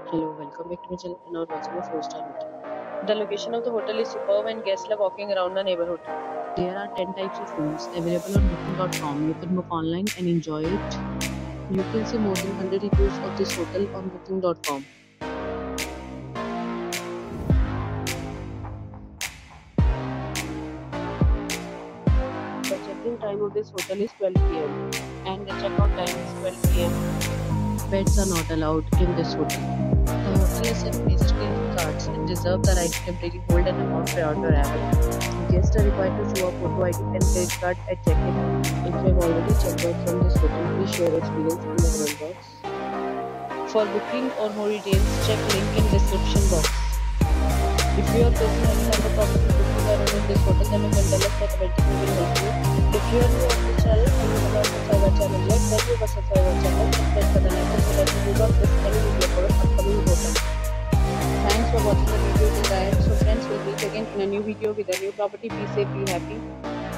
Hello, welcome back to my channel and now watching a 4-star hotel. The location of the hotel is superb and guests love walking around the neighborhood. There are 10 types of rooms available on booking.com. You can book online and enjoy it. You can see more than 100 reviews of this hotel on booking.com. The check-in time of this hotel is 12 p.m. and the check-out time is 12 p.m. Pets are not allowed in this hotel. The hotel accepts major credit cards and reserves the right to temporarily hold an amount prior to arrival. Guests are required to show a photo ID and credit card at check-in. If you have already checked out from this hotel, please share your experience in the comment box. For booking or more details, check link in description box. If you are facing any kind of problem with booking a room in this hotel, then you can tell us that we will help you. If you are new on this channel and you have not subscribed our channel yet, then you must subscribe our channel and press the bell icon so that you do not miss any video for our upcoming hotel. Thanks for watching the video till the end. So friends, we'll meet again in a new video with a new property. Be safe, be happy.